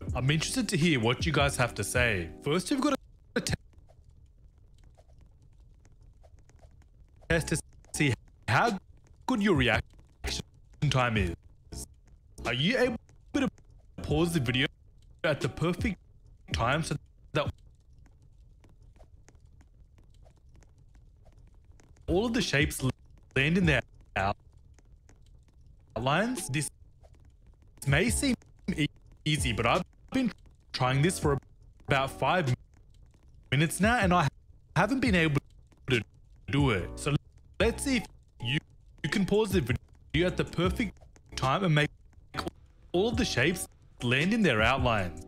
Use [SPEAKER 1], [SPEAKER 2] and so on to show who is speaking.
[SPEAKER 1] I'm interested to hear what you guys have to say. First, we've got a test to see how good your reaction time is. Are you able to pause the video at the perfect time so that all of the shapes land in their outlines? This may seem easy, but I've been trying this for about 5 minutes now and I haven't been able to do it. So let's see if you can pause the video at the perfect time and make all of the shapes land in their outlines.